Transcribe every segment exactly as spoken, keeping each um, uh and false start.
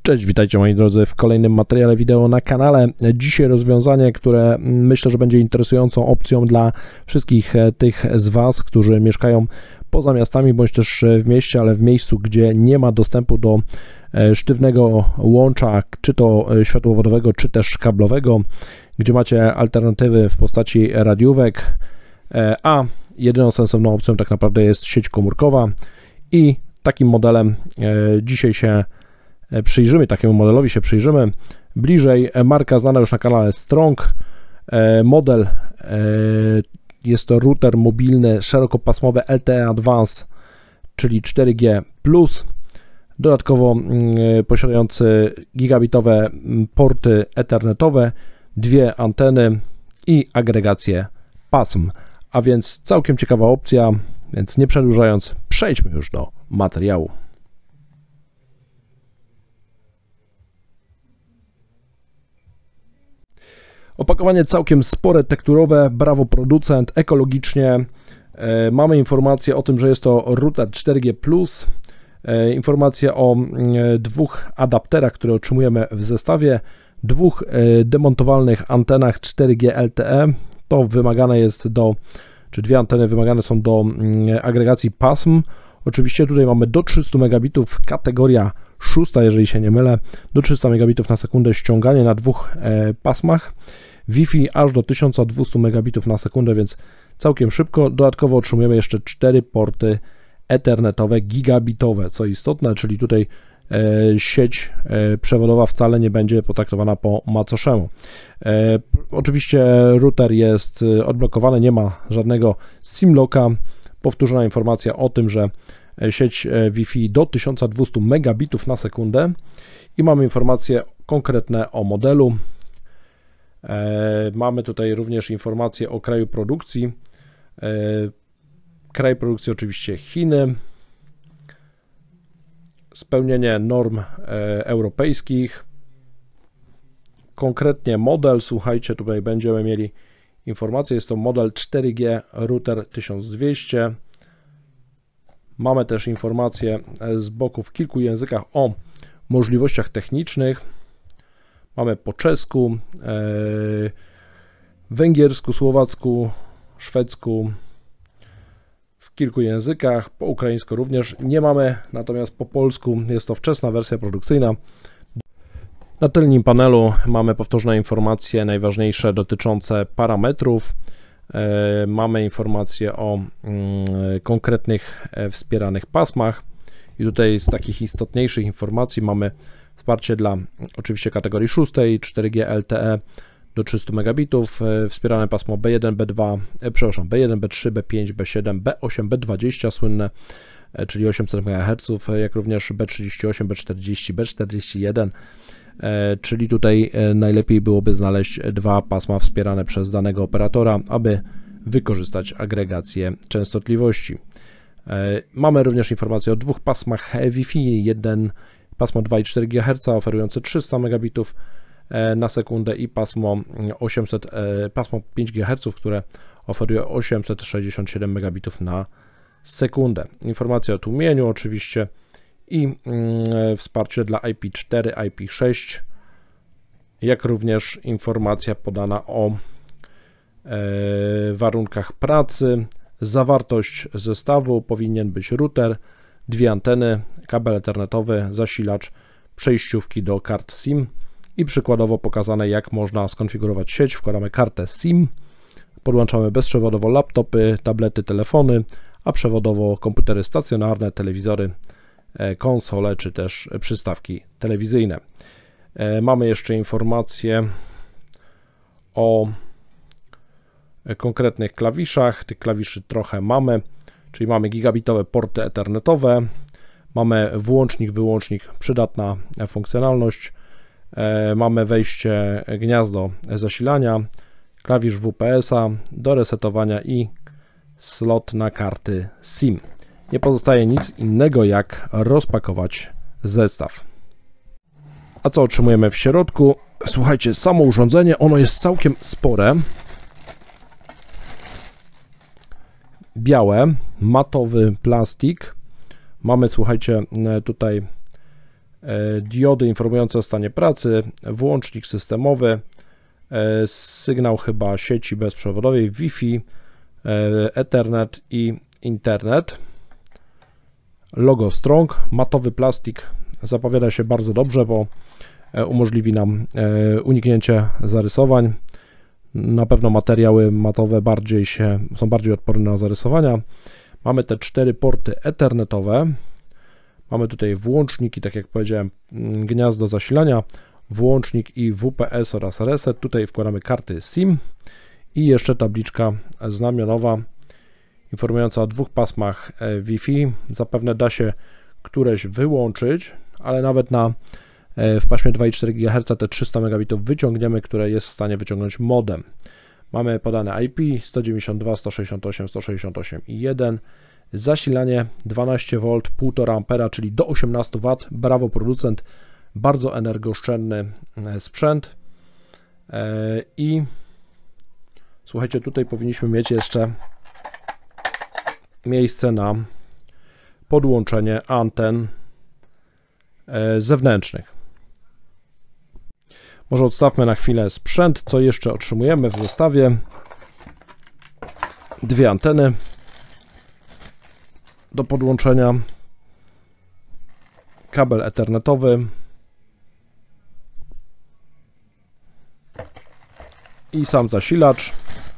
Cześć, witajcie moi drodzy w kolejnym materiale wideo na kanale. Dzisiaj rozwiązanie, które myślę, że będzie interesującą opcją dla wszystkich tych z Was, którzy mieszkają poza miastami bądź też w mieście, ale w miejscu, gdzie nie ma dostępu do sztywnego łącza, czy to światłowodowego, czy też kablowego, gdzie macie alternatywy w postaci radiówek, a jedyną sensowną opcją tak naprawdę jest sieć komórkowa i takim modelem dzisiaj się przyjrzymy, takiemu modelowi się przyjrzymy bliżej. Marka znana już na kanale Strong. Model jest to router mobilny szerokopasmowy L T E Advance, czyli cztery G plus, dodatkowo posiadający gigabitowe porty ethernetowe, dwie anteny i agregację pasm, a więc całkiem ciekawa opcja, więc nie przedłużając, przejdźmy już do materiału. Opakowanie całkiem spore, tekturowe, brawo producent, ekologicznie. E, mamy informację o tym, że jest to router cztery G plus, e, informacje o e, dwóch adapterach, które otrzymujemy w zestawie, dwóch e, demontowalnych antenach cztery G L T E, to wymagane jest do, czy dwie anteny wymagane są do e, agregacji pasm. Oczywiście tutaj mamy do trzystu megabitów, kategoria szósta, jeżeli się nie mylę, do trzystu megabitów na sekundę ściąganie na dwóch e, pasmach. Wi-Fi aż do tysiąc dwieście megabitów na sekundę, więc całkiem szybko. Dodatkowo otrzymujemy jeszcze cztery porty ethernetowe gigabitowe, co istotne, czyli tutaj e, sieć e, przewodowa wcale nie będzie potraktowana po macoszemu. E, oczywiście router jest odblokowany, nie ma żadnego SIM-locka. Powtórzona informacja o tym, że sieć Wi-Fi do tysiąc dwieście megabitów na sekundę i mamy informacje konkretne o modelu. E, mamy tutaj również informacje o kraju produkcji. E, kraj produkcji oczywiście Chiny. Spełnienie norm e, europejskich. Konkretnie model, słuchajcie, tutaj będziemy mieli informację, jest to model cztery G router tysiąc dwieście. Mamy też informacje z boku w kilku językach o możliwościach technicznych. Mamy po czesku, e, węgiersku, słowacku, szwedzku, w kilku językach, po ukraińsku również nie mamy, natomiast po polsku jest to wczesna wersja produkcyjna. Na tylnym panelu mamy powtórzone informacje najważniejsze dotyczące parametrów. E, mamy informacje o mm, konkretnych e, wspieranych pasmach i tutaj z takich istotniejszych informacji mamy wsparcie dla oczywiście kategorii szóstej, cztery G L T E do trzystu megabitów, e, wspierane pasmo B jeden, B dwa, e, przepraszam, B jeden, B trzy, B pięć, B siedem, B osiem, B dwadzieścia słynne, e, czyli osiemset megaherców, e, jak również B trzydzieści osiem, B czterdzieści, B czterdzieści jeden. Czyli tutaj najlepiej byłoby znaleźć dwa pasma wspierane przez danego operatora, aby wykorzystać agregację częstotliwości. Mamy również informacje o dwóch pasmach Wi-Fi, jeden pasmo dwa i cztery gigaherca oferujące trzysta megabitów na sekundę i pasmo osiemset, pasmo pięć gigaherców, które oferuje osiemset sześćdziesiąt siedem megabitów na sekundę. Informacja o tłumieniu oczywiście i mm, wsparcie dla I P cztery, I P sześć, jak również informacja podana o e, warunkach pracy. Zawartość zestawu powinien być router, dwie anteny, kabel ethernetowy, zasilacz, przejściówki do kart SIM i przykładowo pokazane, jak można skonfigurować sieć. Wkładamy kartę SIM, podłączamy bezprzewodowo laptopy, tablety, telefony, a przewodowo komputery stacjonarne, telewizory, konsole czy też przystawki telewizyjne. Mamy jeszcze informacje o konkretnych klawiszach. Tych klawiszy trochę mamy, czyli mamy gigabitowe porty ethernetowe, mamy włącznik, wyłącznik, przydatna funkcjonalność, mamy wejście gniazdo zasilania, klawisz W P S-a do resetowania i slot na karty SIM. Nie pozostaje nic innego jak rozpakować zestaw. A co otrzymujemy w środku? Słuchajcie, samo urządzenie, ono jest całkiem spore. Białe, matowy plastik. Mamy, słuchajcie, tutaj diody informujące o stanie pracy, włącznik systemowy, sygnał chyba sieci bezprzewodowej, Wi-Fi, Ethernet i Internet. Logo Strong, matowy plastik zapowiada się bardzo dobrze, bo umożliwi nam uniknięcie zarysowań. Na pewno materiały matowe bardziej się, są bardziej odporne na zarysowania. Mamy te cztery porty ethernetowe. Mamy tutaj włączniki, tak jak powiedziałem, gniazdo zasilania, włącznik i W P S oraz reset. Tutaj wkładamy karty SIM i jeszcze tabliczka znamionowa informująca o dwóch pasmach Wi-Fi. Zapewne da się któreś wyłączyć, ale nawet na w paśmie dwa i cztery gigaherca te trzysta megabitów wyciągniemy, które jest w stanie wyciągnąć modem. Mamy podane I P sto dziewięćdziesiąt dwa, sto sześćdziesiąt osiem, sto sześćdziesiąt osiem i jeden. Zasilanie dwanaście wolt, półtora ampera, czyli do osiemnastu watów. Brawo producent, bardzo energooszczędny sprzęt. I słuchajcie, tutaj powinniśmy mieć jeszcze miejsce na podłączenie anten zewnętrznych. Może odstawmy na chwilę sprzęt. Co jeszcze otrzymujemy w zestawie? Dwie anteny do podłączenia, kabel ethernetowy i sam zasilacz.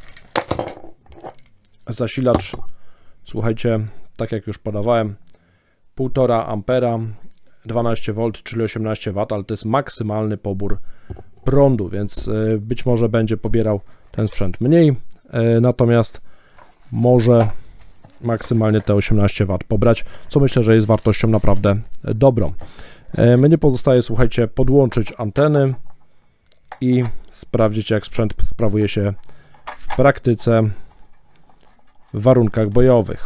Zasilacz, słuchajcie, tak jak już podawałem, półtora ampera, dwanaście wolt, czyli osiemnaście watów, ale to jest maksymalny pobór prądu, więc być może będzie pobierał ten sprzęt mniej, natomiast może maksymalnie te osiemnaście watów pobrać, co myślę, że jest wartością naprawdę dobrą. Mnie pozostaje, słuchajcie, podłączyć anteny i sprawdzić, jak sprzęt sprawuje się w praktyce w warunkach bojowych.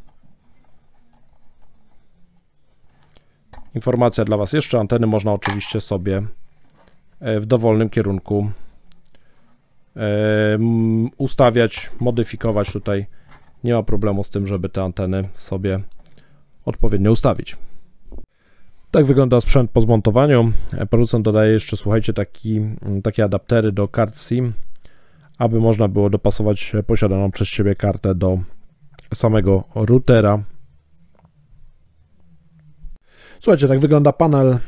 Informacja dla Was jeszcze, anteny można oczywiście sobie w dowolnym kierunku ustawiać, modyfikować. Tutaj nie ma problemu z tym, żeby te anteny sobie odpowiednio ustawić. Tak wygląda sprzęt po zmontowaniu. Producent dodaje jeszcze, słuchajcie, taki, takie adaptery do kart SIM, aby można było dopasować posiadaną przez siebie kartę do samego routera. Słuchajcie, tak wygląda panel.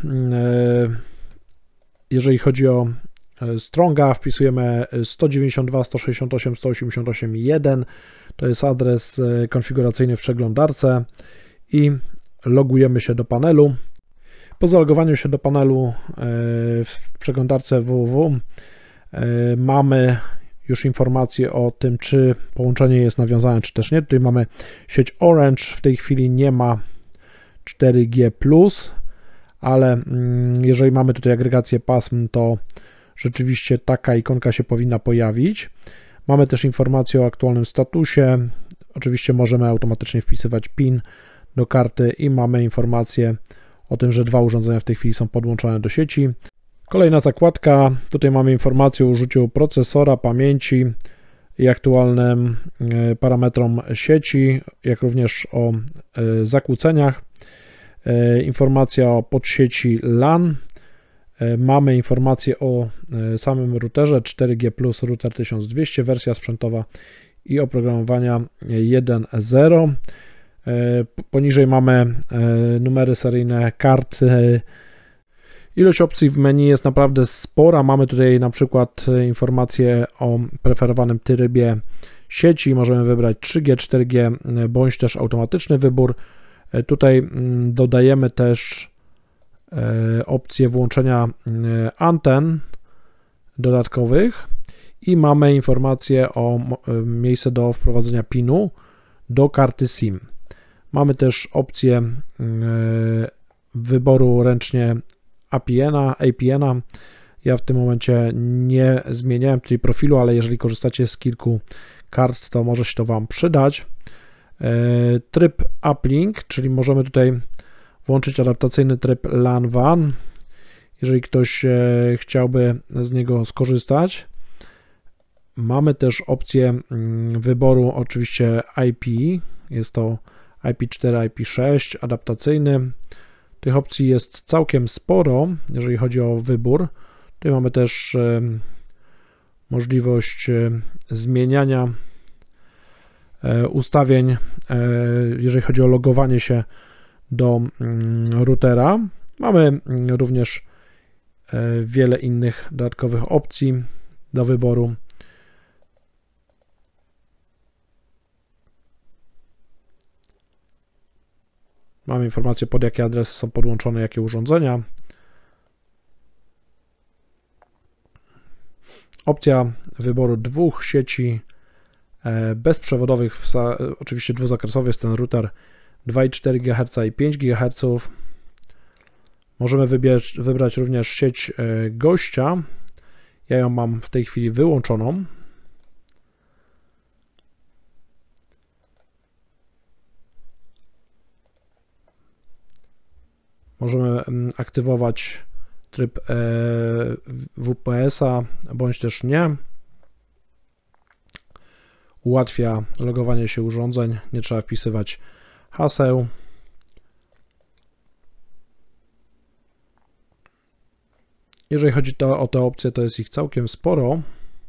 Jeżeli chodzi o Stronga, wpisujemy sto dziewięćdziesiąt dwa, sto sześćdziesiąt osiem, sto osiemdziesiąt osiem i jeden. To jest adres konfiguracyjny w przeglądarce i logujemy się do panelu. Po zalogowaniu się do panelu w przeglądarce www mamy już informację o tym, czy połączenie jest nawiązane, czy też nie. Tutaj mamy sieć Orange, w tej chwili nie ma cztery G plus, ale jeżeli mamy tutaj agregację pasm, to rzeczywiście taka ikonka się powinna pojawić. Mamy też informację o aktualnym statusie. Oczywiście możemy automatycznie wpisywać PIN do karty i mamy informację o tym, że dwa urządzenia w tej chwili są podłączone do sieci. Kolejna zakładka, tutaj mamy informację o użyciu procesora, pamięci i aktualnym parametrom sieci, jak również o zakłóceniach. Informacja o podsieci LAN. Mamy informację o samym routerze cztery G plus, router tysiąc dwieście, wersja sprzętowa i oprogramowania jeden zero. Poniżej mamy numery seryjne kart. Ilość opcji w menu jest naprawdę spora. Mamy tutaj na przykład informację o preferowanym trybie sieci. Możemy wybrać trzy G, cztery G bądź też automatyczny wybór. Tutaj dodajemy też opcję włączenia anten dodatkowych i mamy informację o miejsce do wprowadzenia pinu do karty SIM. Mamy też opcję wyboru ręcznie A P N-a, A P N-a. Ja w tym momencie nie zmieniałem tutaj profilu, ale jeżeli korzystacie z kilku kart, to może się to Wam przydać. Tryb uplink, czyli możemy tutaj włączyć adaptacyjny tryb LAN WAN, jeżeli ktoś chciałby z niego skorzystać. Mamy też opcję wyboru oczywiście I P, jest to I P cztery, I P sześć, adaptacyjny. Tych opcji jest całkiem sporo, jeżeli chodzi o wybór. Tutaj mamy też możliwość zmieniania ustawień, jeżeli chodzi o logowanie się do routera. Mamy również wiele innych dodatkowych opcji do wyboru. Mamy informację, pod jakie adresy są podłączone jakie urządzenia. Opcja wyboru dwóch sieci bezprzewodowych, oczywiście dwuzakresowy jest ten router dwa i cztery gigaherca i pięć gigaherców. Możemy wybierz, wybrać również sieć gościa. Ja ją mam w tej chwili wyłączoną. Możemy aktywować tryb W P S-a bądź też nie. Ułatwia logowanie się urządzeń, nie trzeba wpisywać haseł. Jeżeli chodzi to, o te opcje, to jest ich całkiem sporo.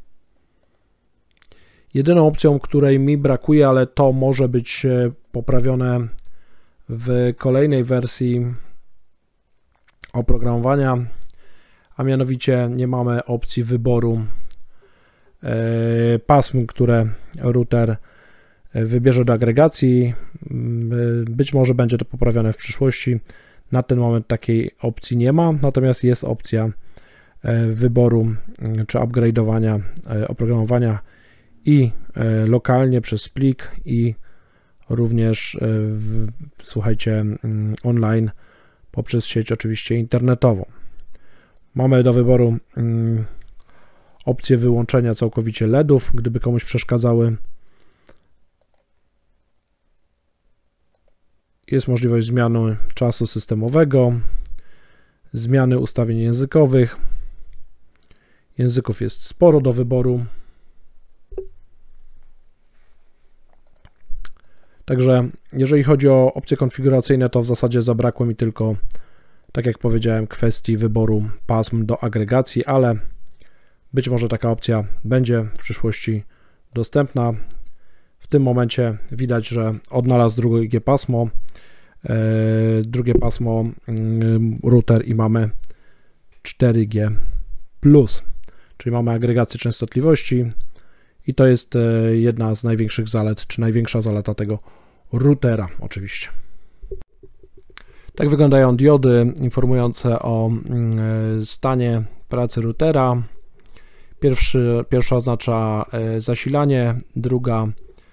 Jedyną opcją, której mi brakuje, ale to może być poprawione w kolejnej wersji oprogramowania, a mianowicie nie mamy opcji wyboru pasm, które router wybierze do agregacji. Być może będzie to poprawione w przyszłości. Na ten moment takiej opcji nie ma, natomiast jest opcja wyboru czy upgrade'owania oprogramowania i lokalnie przez plik i również słuchajcie online poprzez sieć oczywiście internetową. Mamy do wyboru opcję wyłączenia całkowicie L E D-ów, gdyby komuś przeszkadzały. Jest możliwość zmiany czasu systemowego, zmiany ustawień językowych. Języków jest sporo do wyboru. Także jeżeli chodzi o opcje konfiguracyjne, to w zasadzie zabrakło mi tylko, tak jak powiedziałem, kwestii wyboru pasm do agregacji, ale być może taka opcja będzie w przyszłości dostępna. W tym momencie widać, że odnalazł drugie pasmo, e, drugie pasmo router i mamy cztery G plus, czyli mamy agregację częstotliwości i to jest jedna z największych zalet, czy największa zaleta tego routera oczywiście. Tak wyglądają diody informujące o stanie pracy routera. Pierwszy, pierwsza oznacza zasilanie, druga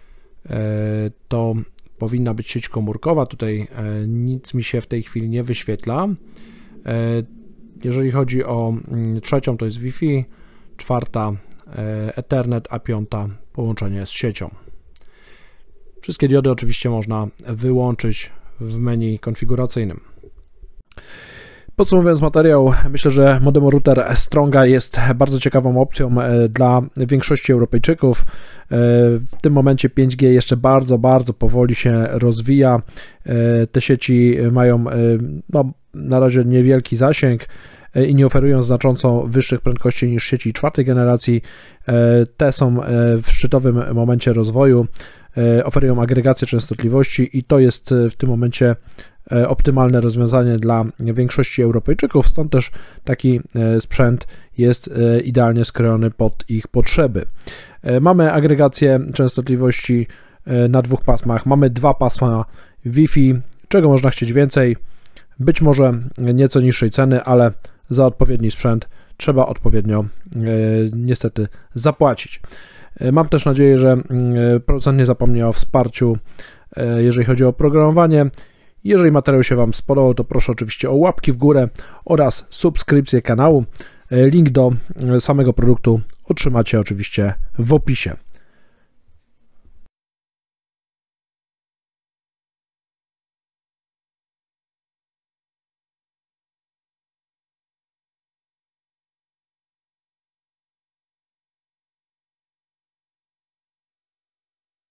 to powinna być sieć komórkowa. Tutaj nic mi się w tej chwili nie wyświetla. Jeżeli chodzi o trzecią, to jest Wi-Fi, czwarta Ethernet, a piąta połączenie z siecią. Wszystkie diody oczywiście można wyłączyć w menu konfiguracyjnym. Podsumowując materiał, myślę, że modem router Stronga jest bardzo ciekawą opcją dla większości Europejczyków. W tym momencie pięć G jeszcze bardzo, bardzo powoli się rozwija. Te sieci mają no, na razie niewielki zasięg i nie oferują znacząco wyższych prędkości niż sieci czwartej generacji. Te są w szczytowym momencie rozwoju, oferują agregację częstotliwości i to jest w tym momencie optymalne rozwiązanie dla większości Europejczyków, stąd też taki sprzęt jest idealnie skrojony pod ich potrzeby. Mamy agregację częstotliwości na dwóch pasmach, mamy dwa pasma Wi-Fi, czego można chcieć więcej, być może nieco niższej ceny, ale za odpowiedni sprzęt trzeba odpowiednio niestety zapłacić. Mam też nadzieję, że producent nie zapomni o wsparciu, jeżeli chodzi o oprogramowanie. Jeżeli materiał się Wam spodobał, to proszę oczywiście o łapki w górę oraz subskrypcję kanału. Link do samego produktu otrzymacie oczywiście w opisie.